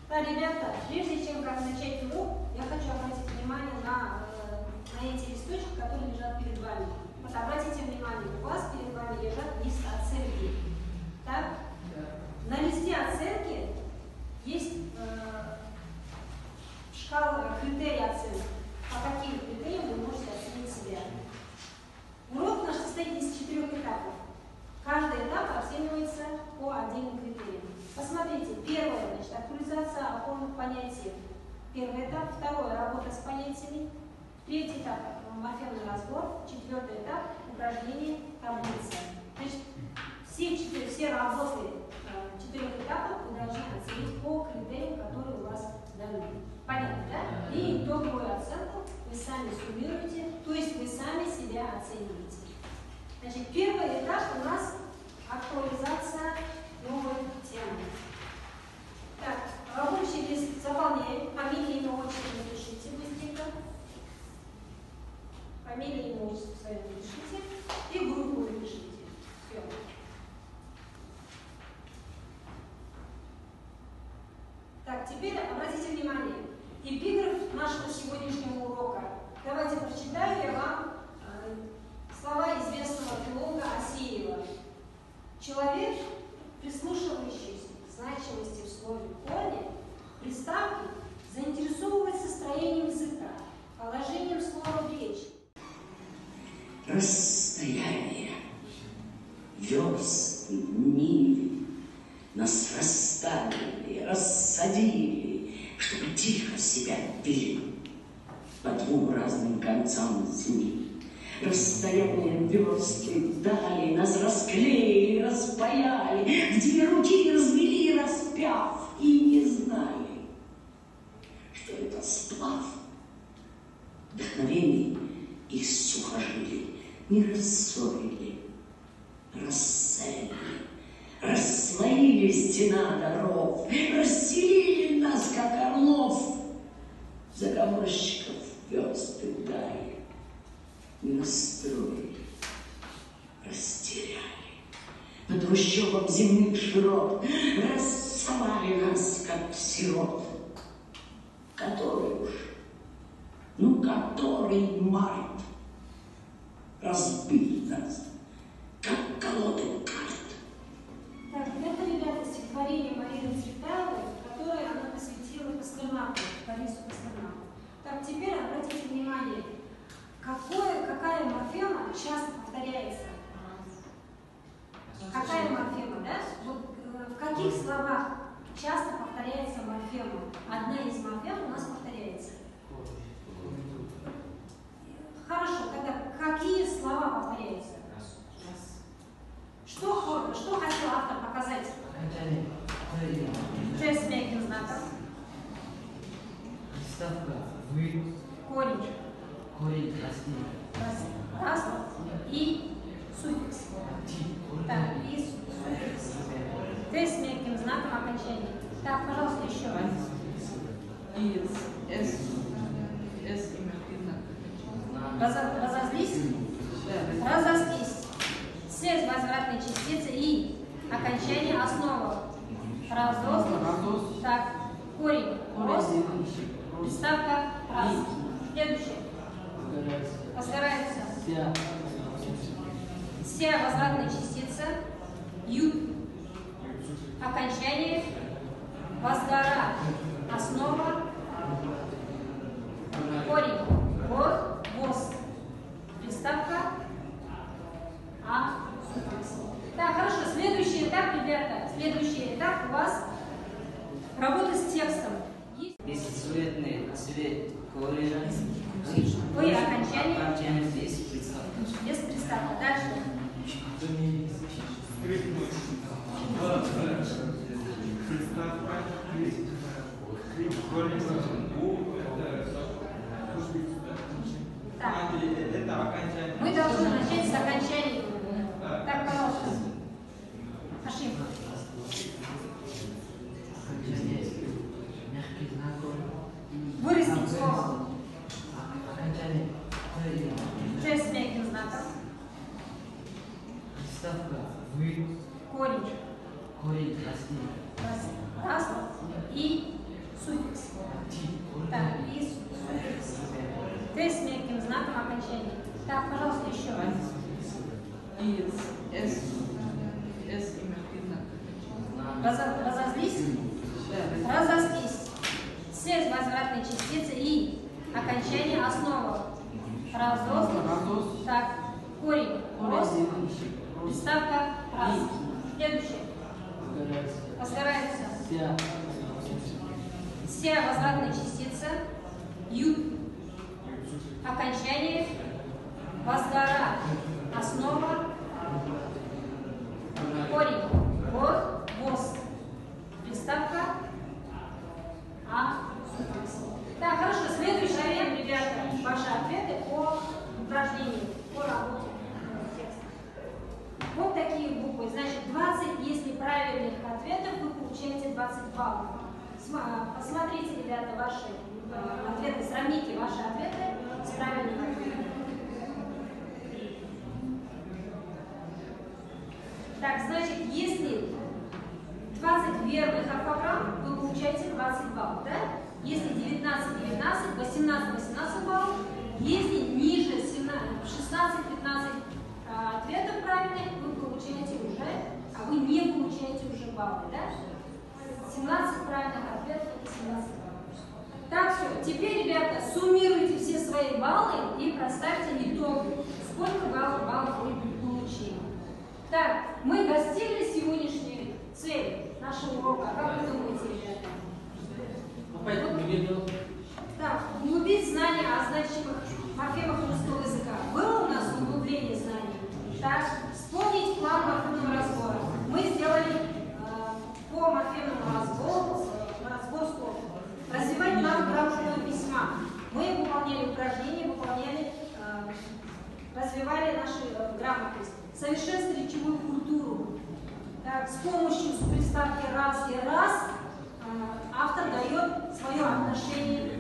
Да, ребята, прежде чем как начать урок, я хочу обратить внимание на эти листочки, которые лежат перед вами. Вот обратите внимание, у вас перед вами лежат лист оценки. Так? На листе оценки есть шкала критерий оценки. По каким критериям вы можете оценить себя. Урок наш состоит из 4 этапов. Каждый этап оценивается по отдельным критериям. Посмотрите, первое, значит, актуализация опорных понятий. Первый этап. Второе, работа с понятиями. Третий этап, морфемный разбор. Четвертый этап, упражнение, таблица. Значит, все работы 4 этапов вы должны оценить по критериям, которые у вас даны. Понятно, да? И итоговую оценку вы сами суммируете, то есть вы сами себя оцениваете. Значит, первый этап у нас актуализация новой темы. Так, рабочий лист заполняем. Фамилия, имя, отчество напишите быстренько. Фамилия, имя, отчество свое напишите. И группу напишите. Все. Так, теперь обратите внимание. Эпиграф нашего сегодняшнего урока. Давайте прочитаю я вам слова известного филолога Асеева. Человек, прислушивающийся к значимости в слове корня, приставки, заинтересовывается строением языка, положением слова в речь. Расстояние, версты, мили нас расставили, рассадили, чтобы тихо себя вели по двум разным концам земли. Расстояние версты дали, нас расклеили, распаяли, в две руки развели, распяв, и не знали, что это сплав вдохновений их сухожилий. Не рассорили, расселили, расслоили стена даров, расселили нас, как орлов, заговорщиков версты дали. Не настроили, растеряли. По трущобам земных широт рассовали нас, как сирот. Который уж, который март разбил нас, как колоды карт. Так, это, ребята, стихотворение Марины Цветаевой, которое она посвятила Пастернаку, Борису Пастернаку. Так, теперь обратите внимание, какая морфема часто повторяется? Какая морфема, да? Вот, в каких словах часто повторяется морфема? Одна из морфем у нас повторяется. Хорошо, тогда какие слова повторяются? Что хотел автор показать? С мягким знаком. Приставка «вы». Корень. Корень растения. Раз. И суффикс. Так, и суффикс. Т с мягким знаком окончания. Так, пожалуйста, еще раз. И С и мягкий знак. Разозлись? Разозлись. С возвратной частицы и окончание основа. Разозлись. Так, корень. Рост. Приставка раз. Следующее. Возгорается. Вся возвратная частица. Ют. Окончание. Возгора. Основа. Корень. Вот. ВОЗ. Приставка. А. Суффикс. Так, хорошо. Следующий этап, ребята. Следующий этап у вас работа с текстом. Если цветный цвет корень, Вы окончание. окончание без приставки. Без приставки. Дальше. Так. Мы должны начать с окончания. Так, пожалуйста. Ошибка. Мягкий знак. Вырастить слово. Окончание. С мягким знаком. Приставка «вы». Корень. Корень растения. Раз. И окончании. Так, пожалуйста, еще. Разозлись? Разозлись. Связь возвратной частицы и окончание основа. Разозлись. Так, корень. Рост. Приставка. Раз. Следующее. Возгорается. Вся возвратная частица. Ют. Окончание. Возгора. Основа. Корень. Вот. ВОЗ. Приставка. А. Так, хорошо. Следующий момент, ребята, ваши ответы по упражнению, по работе текста. Вот такие буквы. Значит, 20, если правильных ответов, вы получаете 20 баллов. Посмотрите, ребята, ваши ответы, сравните ваши ответы с правильными ответами. Так, значит, если 20 верных орфограмм, вы получаете 20 баллов, да? Если 19, 19, 18, 18 баллов. Если ниже 16, 15 ответов правильных, вы получаете уже, а вы не получаете уже баллы, да? 17 правильных ответов и 17 баллов. Так, все. Теперь, ребята, суммируйте все свои баллы и проставьте итог. Сколько баллов вы получили. Так, мы достигли сегодняшней цели нашего урока. Как вы думаете, ребята? Так, углубить знания о значимых морфемах русского языка. Было у нас углубление знаний? Так, вспомнить план морфемного разбора. Мы сделали по морфемному разбору слов. Развивать план грамотного письма. Мы выполняли упражнения, развивали нашу грамотность. Совершенствовали речевую культуру. Так, с помощью приставки «раз» и «раз» автор дает свое отношение